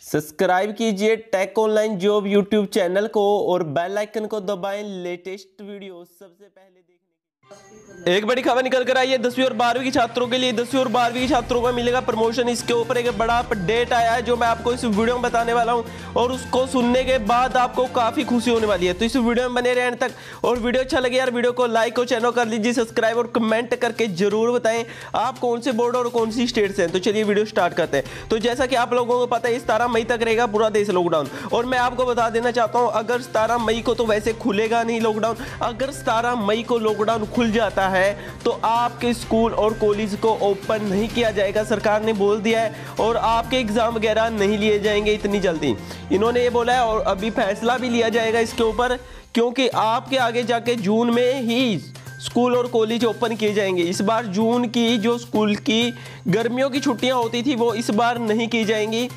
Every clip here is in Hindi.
सब्सक्राइब कीजिए tech online job YouTube channel को और बेल आइकन को दबाएं लेटेस्ट वीडियो सबसे पहले देखने। एक बड़ी खबर निकल कर आई है 10वीं और 12वीं की छात्रों के लिए। 10वीं और 12वीं की छात्रों को मिलेगा प्रमोशन। इसके ऊपर एक बड़ा अपडेट आया है जो मैं आपको इस वीडियो में बताने वाला हूं और उसको सुनने के बाद आपको काफी खुशी होने वाली है। तो इस वीडियो में बने रहे एंड तक। और वीडियो अच्छा लगे यार वीडियो को लाइक और चैनल कर लीजिए सब्सक्राइब और कमेंट करके जरूर बताएं आप कौन से बोर्ड और कौन सी स्टेट से हैं। तो चलिए वीडियो स्टार्ट करते हैं। तो जैसा कि आप लोगों को पता है 17 मई तक रहेगा पूरा देश लॉकडाउन। और मैं आपको बता देना चाहता हूं अगर 17 मई को तो वैसे खुलेगा नहीं लॉकडाउन। अगर 17 मई को लॉकडाउन खुल जाता है तो आपके स्कूल और कॉलेज को ओपन नहीं किया जाएगा। सरकार ने बोल दिया है और आपके एग्जाम वगैरह नहीं लिए जाएंगे इतनी जल्दी। इन्होंने ये बोला है और अभी फैसला भी लिया जाएगा इसके ऊपर, क्योंकि आपके आगे जाके जून में ही स्कूल और कॉलेज ओपन किए जाएंगे। इस बार जून की जो स्कूल की गर्मियों की छुट्टियां होती थी वो इस बार नहीं की जाएंगी।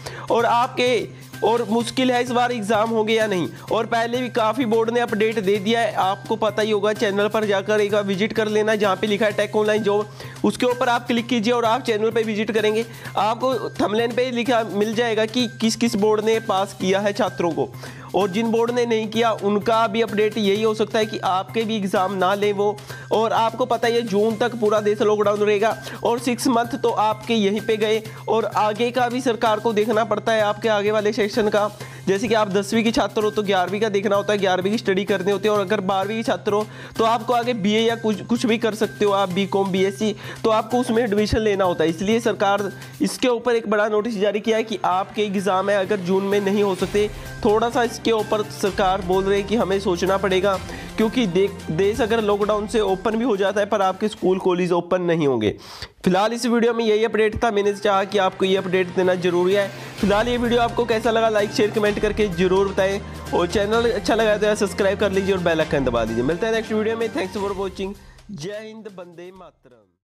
और मुश्किल है इस बार एग्जाम होंगे या नहीं। और पहले भी काफ़ी बोर्ड ने अपडेट दे दिया है, आपको पता ही होगा। चैनल पर जाकर एक विजिट कर लेना जहाँ पे लिखा है टेक ऑनलाइन जॉब, उसके ऊपर आप क्लिक कीजिए और आप चैनल पे विजिट करेंगे। आपको थंबनेल पे लिखा मिल जाएगा कि किस किस बोर्ड ने पास किया है छात्रों को, और जिन बोर्ड ने नहीं किया उनका भी अपडेट यही हो सकता है कि आपके भी एग्ज़ाम ना ले वो। और आपको पता है जून तक पूरा देश लॉकडाउन रहेगा और 6 मंथ तो आपके यहीं पे गए। और आगे का भी सरकार को देखना पड़ता है, आपके आगे वाले सेक्शन का। जैसे कि आप 10वीं की छात्र हो तो 11वीं का देखना होता है, 11वीं की स्टडी करनी होती है। और अगर 12वीं की छात्र हो तो आपको आगे बीए या कुछ भी कर सकते हो, आप बीकॉम बीएससी, तो आपको उसमें एडमिशन लेना होता है। इसलिए सरकार इसके ऊपर एक बड़ा नोटिस जारी किया है कि आपके एग्ज़ाम है अगर जून में नहीं हो सकते, थोड़ा सा इसके ऊपर सरकार बोल रही है कि हमें सोचना पड़ेगा, क्योंकि देश अगर लॉकडाउन से ओपन भी हो जाता है पर आपके स्कूल कॉलेज ओपन नहीं होंगे। फिलहाल इस वीडियो में यही अपडेट था, मैंने चाहा कि आपको ये अपडेट देना जरूरी है। फिलहाल ये वीडियो आपको कैसा लगा लाइक शेयर कमेंट करके जरूर बताएं, और चैनल अच्छा लगा तो सब्सक्राइब कर लीजिए और बेल आइकन दबा दीजिए। मिलते हैं नेक्स्ट वीडियो में। Thanks for watching. जय हिंद, वंदे मातरम।